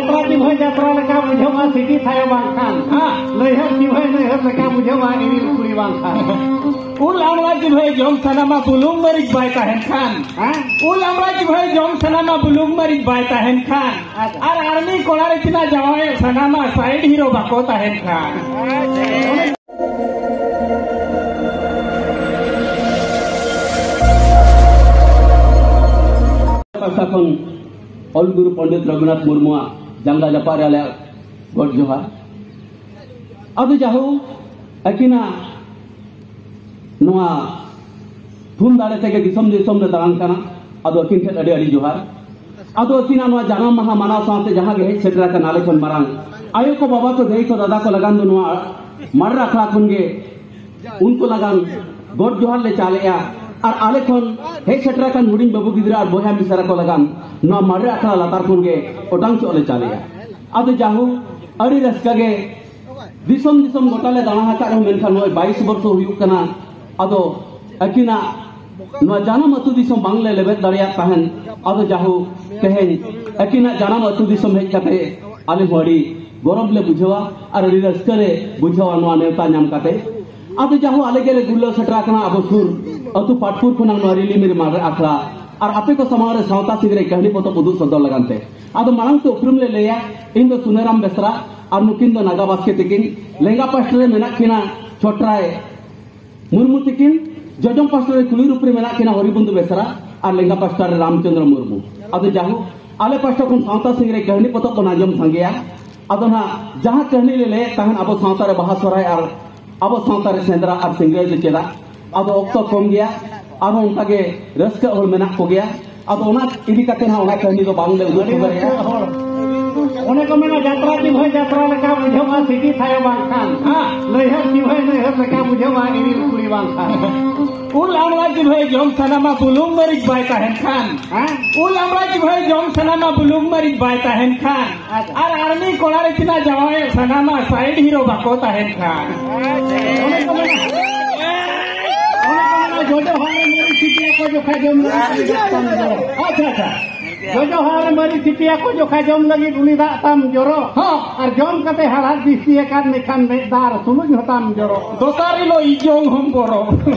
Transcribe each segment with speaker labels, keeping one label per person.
Speaker 1: यात्रा की भाई यात्रा लगा बुझवा सिटी थायो बांखान हां नैहर की भाई नैहर लगा बुझवा इनी कुड़ी बांखान उल आमरा की भाई जम सनामा बुलुंग मरिज बायता हेन खान हां उल आमरा की भाई जम सनामा बुलुंग मरिज बायता हेन खान और आर्मी कोलारे चिना जवाए सनामा साइड हीरो बाकोता हेन खान
Speaker 2: पासाखन ऑल गुरु पंडित रघुनाथ मुर्मुआ जंगा जपारे आले गॉड जोहार अदो जाहो अकिना नोआ थुन दाड़े तेगे दिसम दिसम ले दान काना अदो अकिन ठे अडी अडी जोहार अदो अकिना नोआ जानाम महा मानाव साथे जहां गे सेटरा का नाले खन मारांग आयो को बाबा को देई तो दादा को लगान दो नोआ मर रखला खन गे उनको लगान गॉड जोहार ले चालेया और आले खन हे सेटरा का हुडिंग बाबू गिदरा और बोया मिसरा को लगान नोआ मर रखला लातार खन गे ओटांग चोले चालेया अदो जाहो अडी रस्का गे दिसम दिसम गोटाले दाना हाका रो मेनखान नोय 22 वर्ष हुयुक कना अदो अकिना नोआ जानम अतु दिसम बांगले लेबे दाड़िया ताहन अदो जाहो तेहेन अकिना जानम अतु दिसम हेज काते आले होड़ी गरम ले बुझवा और अडी रस्का रे बुझवा नोआ नेवता नाम काते अदो जाहो आले गेरे गुल्लो सेटरा कना अबो सुर अतु पाटपुर खुना नोआ रिली मेरे मार आखला और आपे को समारे सावता सिगरे कहनी पोतो पुदु सदो लगानते अदो मांग तो उपरुम ले लेया इन दो सुनेराम बेसरा और नुकिन दो नागा बास्के तिकिन लेंगा पास्टरे मेना किना छोटराए मुर्मू तिकिन जजम पास्टरे कुली रूपरे मेना किना हरिबंधु बेसरा और लेंगा पास्टरे रामचंद्र मुर्मू अदो जाहु आले पास्टर को सावता सिंगरे कहनी पतो को नाजम संगेया अदो ना जहां कहनी ले तहन अब सावता रे बहा सराय और अब सावता रे सेंद्रा और सिंगरे ले चेदा अदो ऑक्टो कम गया और उनका के रस्का और मेना को गया अदो ना इदी काते ना ओना कहनी दो बांगले उदो खबरया
Speaker 1: ओने को मेना यात्रा की भाई यात्रा लगा बुझवा सिटी थायो बांखान हां नैहर की भाई नैहर लगा बुझवा इनी कुड़ी बांखान उल आमरा की भाई जम सनामा बुलुंग मरिज बायता हेन खान हां उल आमरा की भाई जम सनामा बुलुंग मरिज बायता हेन खान और आर्मी कोलारे चिना जवाए सनामा साइड हीरो बाकोता हेन खान ओने को मेना जोजो हारे मेरी सिटिया को जो खा जम अच्छा जोजो हारे मेरी सिटिया को जो खा जम लगी गुली दा ताम जोरो हां और जम कते हड़ा दिसी एकान निखान दार सुनु हताम जोरो दोसारी लो इजोंग हम बोरो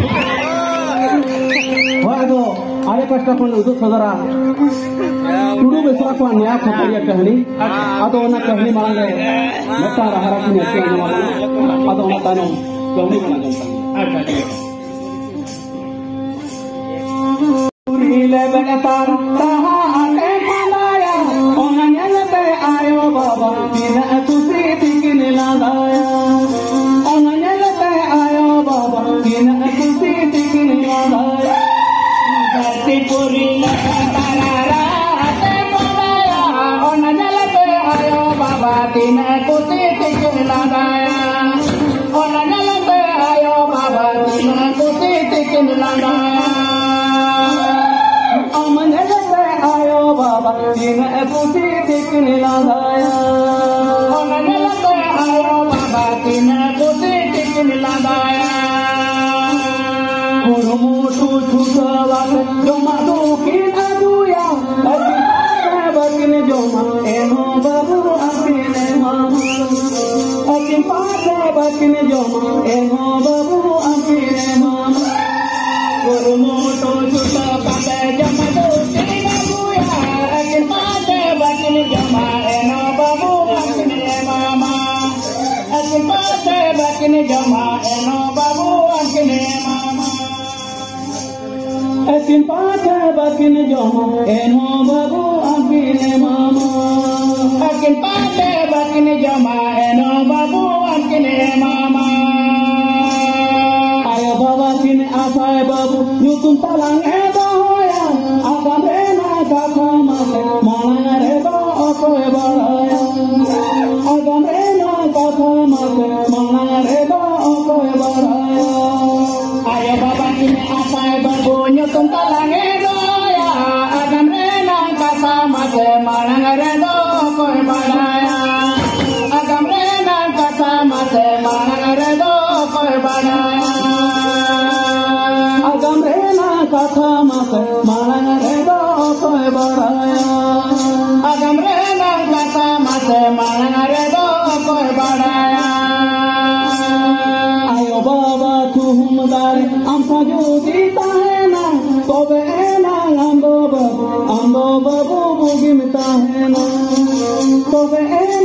Speaker 1: वादो आले कष्ट कोन उदु सदरा टुडू बेसरा को न्याय खपरिया कहनी अदो ना कहनी मांगे मता रहारा की नेते अदो ना तानो कहनी बना जमता अच्छा ले बेटार तहा आके मनाया ओनने ले आयो बाबा बिना खुशी दिखन लगाया ओनने ले आयो बाबा बिना खुशी दिखन लगाया धरती पूरी तारा आके मनाया ओनने ले आयो बाबा बिना खुशी दिखन लगाया ओनने ले आयो बाबा बिना खुशी दिखन लगाया बाबा दिन खुशी दिखने लगाया ओनने लगे आयो बाबा दिन खुशी दिखने लगाया मुर्मू छुछवा जमा दुखी दुया बकिन जमा एनो बाबू अकिने मामा अकिन पासे बकिन जमा एनो बाबू अकिने मामा मुर्मू छुछवा पासे जमा दुखी बकिन जमा एनो बाबू अकिने मामा अकिन पासे बकिन जमा एनो बाबू अकिने मामा अकिन पासे बकिन जमा एनो बाबू अकिने मामा अकिन पासे बकिन जमा एनो बाबू अकिने मामा आयो बाबा किन आसाय बाबू नुतुन तालांग ए दोया आगा बेना काका मासे माना रे बा कोय बड़ाया आगा बेना काका मासे माना रे बा कोय बड़ाया आयो बाबा किन आसाय बाबू नुतुन तालांग ए दोया आगा बेना काका मासे माना रे बा कोय बड़ाया आगा बेना काका मासे माना रे बा कोय बड़ाया आगम रेना कथा मासे माना रे दो कोय बड़ाया आगम रेना कथा मासे तबे